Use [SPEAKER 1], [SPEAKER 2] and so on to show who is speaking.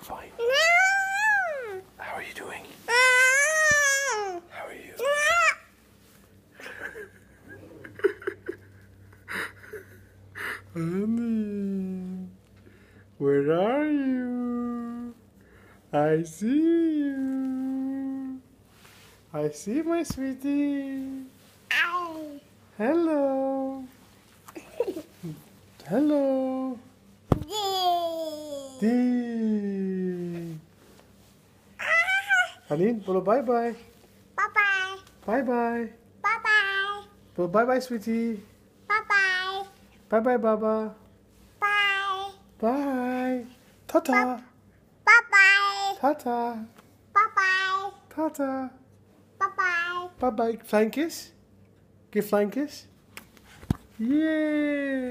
[SPEAKER 1] fine? How are you doing? How are you? Haneen, where are you? I see you. I see my sweetie. Hello. Hello. Dee. Haneen, bolo bye bye.
[SPEAKER 2] Bye-bye.
[SPEAKER 1] Bye bye.
[SPEAKER 2] Bye-bye.
[SPEAKER 1] Bolo bye bye, sweetie.
[SPEAKER 2] Bye-bye.
[SPEAKER 1] Bye bye, Baba.
[SPEAKER 2] Bye.
[SPEAKER 1] Bye. Ta-ta.
[SPEAKER 2] Bye-bye.
[SPEAKER 1] Ta-ta.
[SPEAKER 2] Bye-bye.
[SPEAKER 1] Ta-ta.
[SPEAKER 2] Bye-bye.
[SPEAKER 1] Bye bye. Flying kiss. Give flying kiss. Yay.